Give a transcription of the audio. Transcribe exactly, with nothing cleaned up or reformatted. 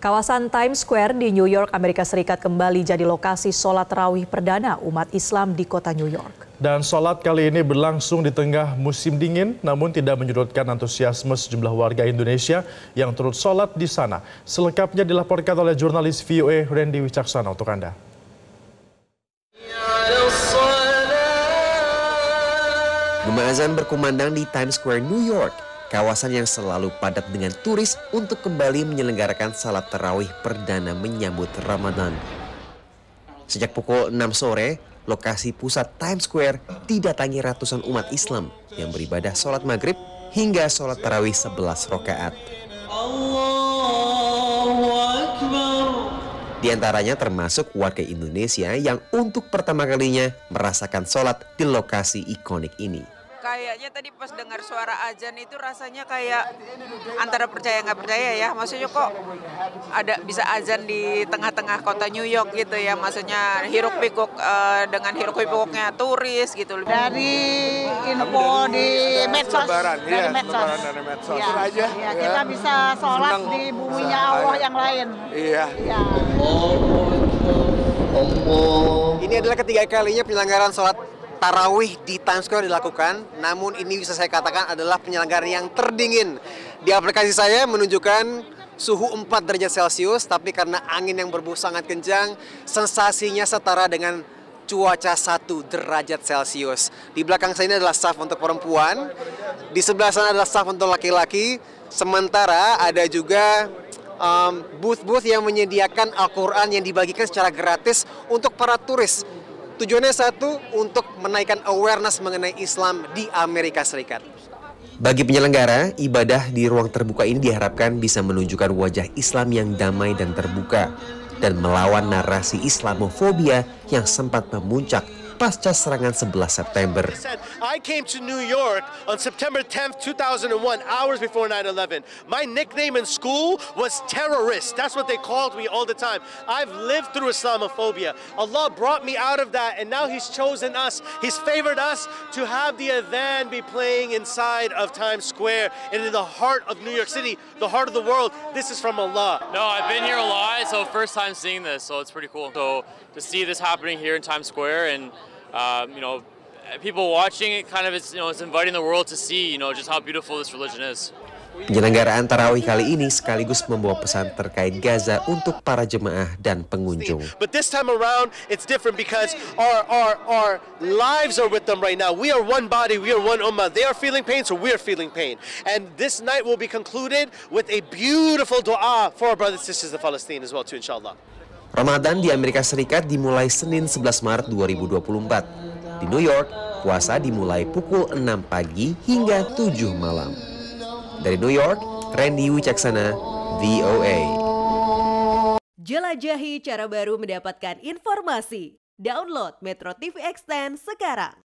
Kawasan Times Square di New York, Amerika Serikat kembali jadi lokasi sholat tarawih perdana umat Islam di kota New York. Dan sholat kali ini berlangsung di tengah musim dingin, namun tidak menyurutkan antusiasme sejumlah warga Indonesia yang turut sholat di sana. Selengkapnya dilaporkan oleh jurnalis V O A Randy Wicaksana untuk Anda. Gema azan berkumandang di Times Square, New York. Kawasan yang selalu padat dengan turis untuk kembali menyelenggarakan salat tarawih perdana menyambut Ramadan. Sejak pukul enam sore, lokasi pusat Times Square didatangi ratusan umat Islam yang beribadah sholat maghrib hingga sholat tarawih sebelas rakaat. Di antaranya termasuk warga Indonesia yang untuk pertama kalinya merasakan sholat di lokasi ikonik ini. Kayaknya tadi pas dengar suara azan itu rasanya kayak antara percaya nggak percaya ya. Maksudnya kok ada bisa azan di tengah-tengah kota New York gitu ya. Maksudnya hiruk pikuk uh, dengan hiruk pikuknya turis gitu. Dari info di medsos, dari ya, medsos. dari medsos. Ya, aja. Ya, kita ya. bisa sholat Senang. di buminya Allah yang lain. Iya. Ya. Ini adalah ketiga kalinya penyelenggaraan sholat tarawih di Times Square dilakukan, namun ini bisa saya katakan adalah penyelenggaraan yang terdingin. Di aplikasi saya menunjukkan suhu empat derajat Celcius, tapi karena angin yang berbusa sangat kencang, sensasinya setara dengan cuaca satu derajat Celcius. Di belakang saya ini adalah saf untuk perempuan, di sebelah sana adalah saf untuk laki-laki, sementara ada juga um, booth-booth yang menyediakan Al-Quran yang dibagikan secara gratis untuk para turis. Tujuannya satu, untuk menaikkan awareness mengenai Islam di Amerika Serikat. Bagi penyelenggara, ibadah di ruang terbuka ini diharapkan bisa menunjukkan wajah Islam yang damai dan terbuka dan melawan narasi Islamofobia yang sempat memuncak pasca serangan sebelas September. I came to New York on September tenth, two thousand one, hours before nine eleven. My nickname in school was terrorist. That's what they called me all the time. I've lived through Islamophobia. Allah brought me out of that, and now He's chosen us. He's favored us to have the adhan be playing inside of Times Square and in the heart of New York City, the heart of the world. This is from Allah. No, I've been here a lot, so first time seeing this, so it's pretty cool. So to see this happening here in Times Square and Um, you know, people watching it kind of is, you know, it's inviting the world to see, you know, just how beautiful this religion is. Penyelenggaraan tarawih kali ini sekaligus membawa pesan terkait Gaza untuk para jemaah dan pengunjung. But this time around, it's different because our our our lives are with them right now. We are one body, we are one ummah. They are feeling pain, so we are feeling pain. And this night will be concluded with a beautiful dua for our brothers and sisters of Palestine as well, too, inshallah. Ramadan di Amerika Serikat dimulai Senin sebelas Maret dua ribu dua puluh empat. Di New York, puasa dimulai pukul enam pagi hingga tujuh malam. Dari New York, Randy Wicaksana, V O A. Jelajahi cara baru mendapatkan informasi. Download Metro T V Extend sekarang.